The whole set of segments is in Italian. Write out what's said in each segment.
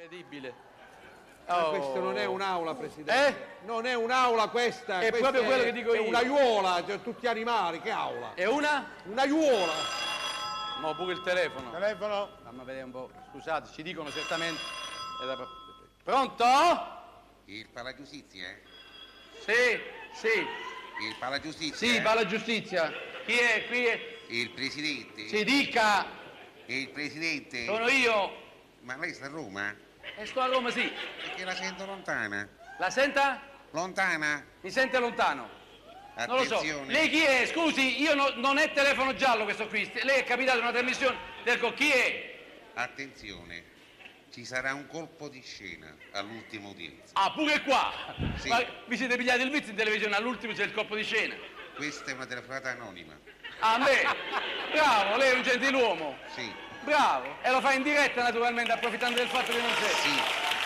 Incredibile. Ma questa non è un'aula, Presidente. Non è un'aula questa. È questa proprio quello che dico io. È un'aiuola, cioè, tutti animali, che aula? È una? Un'aiuola. No, pure il telefono. Telefono. Fammi vedere un po'. Scusate, ci dicono certamente. Pronto? Il Palagiustizia? Sì, sì. Il Palagiustizia? Sì, Pala Giustizia. Chi è? Qui è? Il Presidente? Si dica. Il Presidente? Sono io. Ma lei sta a Roma? E sto a Roma, sì. Perché la sento lontana. La senta? Lontana? Mi sente lontano? Non lo so. Attenzione. Lei chi è? Scusi, io non è telefono giallo questo qui. Lei è capitato in una trasmissione. Chi è? Attenzione. Ci sarà un colpo di scena all'ultima udienza. Ah, pure qua! Sì. Ma vi siete pigliati il vizio in televisione, all'ultimo c'è il colpo di scena. Questa è una telefonata anonima. A me? Bravo, lei è un gentiluomo. Sì. Bravo. E lo fa in diretta naturalmente, approfittando del fatto che non sei. Sì.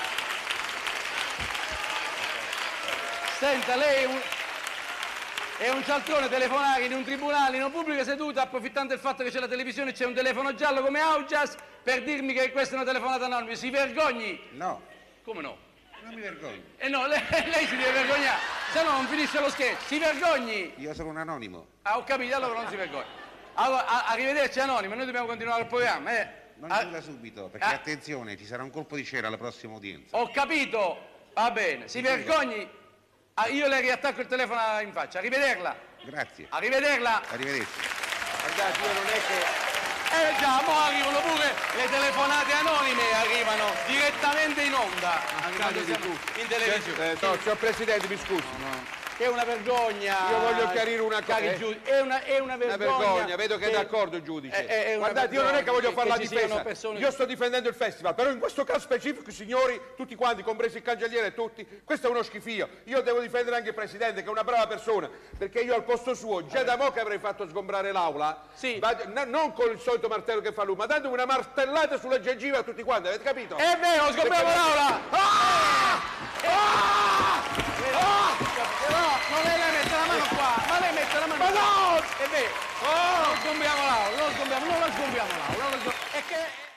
Senta, lei è un cialtrone telefonare in un tribunale, in un pubblico seduto, approfittando del fatto che c'è la televisione e c'è un telefono giallo come Augias, per dirmi che questa è una telefonata anonima. Si vergogni? No. Come no? Non mi vergogno. No, lei si deve vergognare, se no non finisce lo sketch. Si vergogni! Io sono un anonimo. Ah, ho capito, allora non si vergogna. Allora, arrivederci anonimo, noi dobbiamo continuare il programma, Non chiuda subito, perché attenzione, ci sarà un colpo di scena alla prossima udienza. Ho capito, va bene, si vergogni. Ah, io le riattacco il telefono in faccia, arrivederla. Grazie. Arrivederla. Arrivederci. Guardate, io non è che... Già, mo arrivano pure le telefonate anonime, arrivano direttamente in onda. Accade di tutto. In televisione. No, signor Presidente, mi scusi. È una vergogna. Io voglio chiarire una cosa. Cari giudici, è una Una vergogna. vergogna, vedo che è d'accordo il giudice. È una Guardate, io non è che voglio fare la ci siano difesa, persone- io sto difendendo il festival, però in questo caso specifico, signori, tutti quanti, compreso il cancelliere e tutti, questo è uno schifio. Io devo difendere anche il Presidente, che è una brava persona, perché io al posto suo, già da mo' che avrei fatto sgombrare l'aula, Sì. Non con il solito martello che fa lui, ma dando una martellata sulla gengiva a tutti quanti, avete capito? È vero, scopriamo l'aula! Però non lei mette la mano qua, ma lei mette la mano qua. no! È vero, non sgombriamo l'aula, non la sgombriamo l'aula. È che...